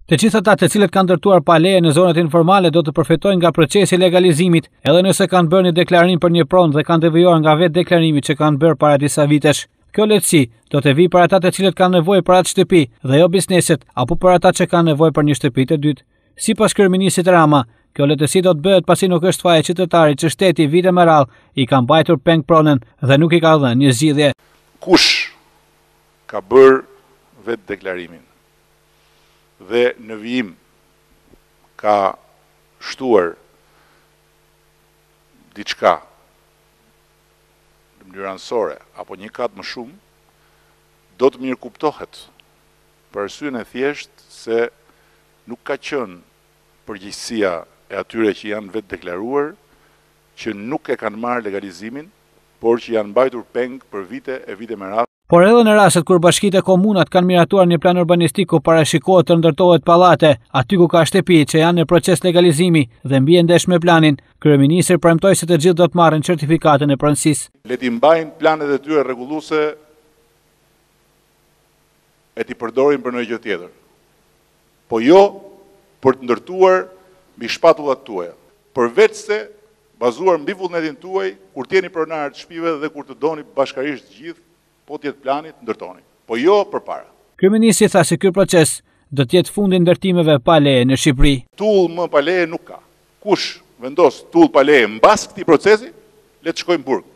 Të gjithë ata të cilët kanë ndërtuar pa leje në zonat informale do të përfitojnë nga procesi i legalizimit, edhe nëse kanë bërë një deklarim për një pronë dhe kanë devijuar nga vetë deklarimi që kanë bërë para disa vitesh. Kjo lehtësi do të vijë për ata të cilët kanë nevojë për atë shtëpi dhe jo bizneset, apo për ata që kanë nevojë për një shtëpi të dytë. Sipas kryeministit Rama, kjo lehtësi do të bëhet pasi nuk është faje qytetari që shteti vite me radhë i ka mbajtur peng pronën dhe nuk i ka dhënë një zgjidhje. Kush ka bërë vetë deklarimin dhe në vijim ka shtuar diçka në mënyrë anësore apo një kat më shumë, do të mirë kuptohet për arsyeën e thjeshtë se nuk ka qenë përgjegjësia e atyre që janë vetë deklaruar që nuk e kanë marrë legalizimin, por që janë mbajtur peng për vite e vite me radhë. Por edhe në rastet kur bashkitë e komunat kanë miratuar një plan urbanistik ku parashikohet të ndërtohet pallate, aty ku ka shtëpi që janë në proces legalizimi dhe mbien ndesh me planin, kryeministri premtoi se të gjithë do të marrin certifikatën e pronësisë. Le t'i mbajnë planet e tyre rregulluese e t'i përdorin për ndonjë gjë tjetër. Po jo për të ndërtuar mbi shpatullat tuaja. Përveçse bazuar mbi vullnetin tuaj, kur t'jeni pronar të shtëpive dhe kur të doni bashkërisht gjithë, po t'jetë planit, ndërtoni. Po jo përpara. Kryeministri tha se ky proces do të jetë fundi ndërtimeve pa leje në Shqipëri. Tull më pa leje nuk ka. Kush vendos tull pa leje mbas këtij procesi, le të shkojmë në burg.